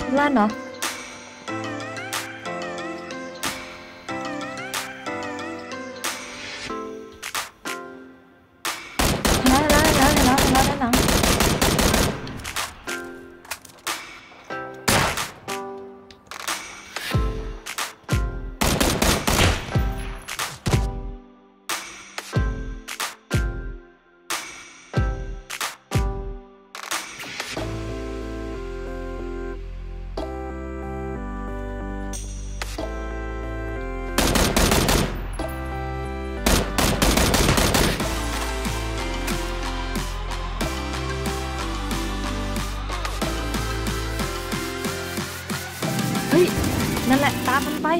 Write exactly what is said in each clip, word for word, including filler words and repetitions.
ลั่นเนาะแล้วแล้วแล้วแล้วแล้วด้านหลังเฮ้ยนั่นแหละตามมันไป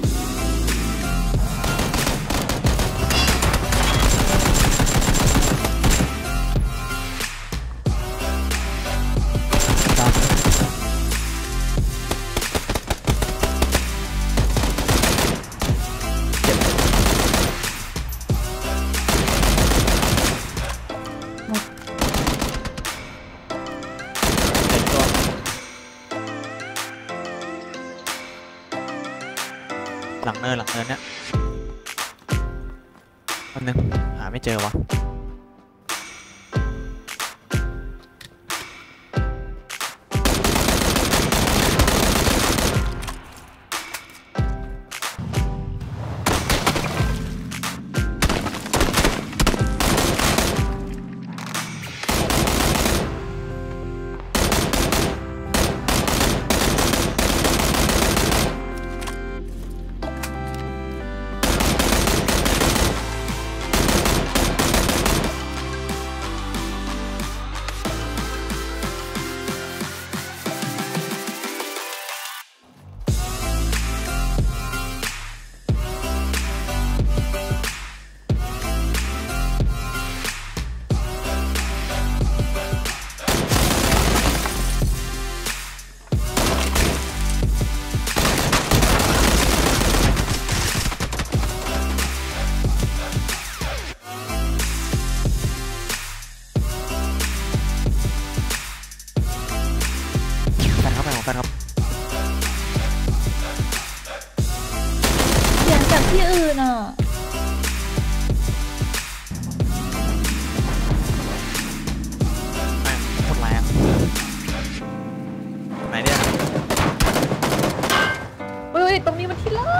หลังเนินหลังเนินเนี่ยอันนึงหาไม่เจอวะกันเข้าไปของกันครับเสียงจากที่อื่นอ่ะแม่งโคตรแรงไหนเนี่ยเฮ้ยตรงนี้มันที่เล่า